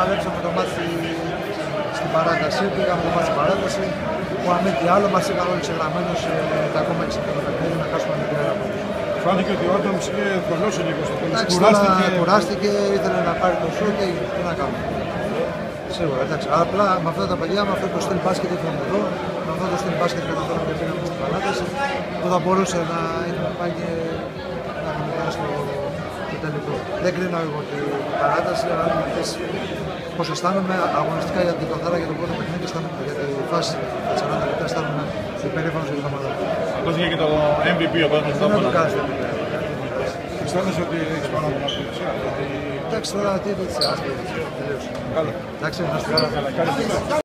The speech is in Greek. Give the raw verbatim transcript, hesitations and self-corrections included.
Παλέψαμε το μάτι στην παράταση, πήγαμε το μάτι στην παράταση. Ο Αμέτ άλλο μας έκανε όλοι ξεγραμμένος τα ακόμα έξι παιχνίδια να χάσουμε με την ένα. Φάνηκε ότι ο Άνταμς είναι θολός λίγο στο τέλος. Κουράστηκε, κουράστηκε, ήθελε να πάρει το σουτ και τι να κάνουμε. Σίγουρα, εντάξει. Απλά με αυτά τα παιδιά, με αυτό το στυλ μπάσκετ ήρθαμε εδώ, με αυτό το στυλ μπάσκετ καταφέραμε και πήγαμε στην παράταση, που θα μπορούσε να είναι πάει και να κάνει στο τελικό. Δεν κρίνω εγώ την παράταση, αλλά αν δεις πώς αισθάνομαι αγωνιστικά για την καθαρά για το πρώτο παιχνίδι, αισθάνομαι για τη φάση τα σαράντα λεπτά, αισθάνομαι υπερήφανος για την ομάδα. Ακούστηκε και το εμ βι πι ο κόσμος Δεν το κάνει. Αισθάνεσαι ότι έχεις πάνω από την αυτοδιοξία? Εντάξει, τώρα τι είναι έτσι, άσπρη, τελείωσε. Καλά. Εντάξει, να σου κάνω.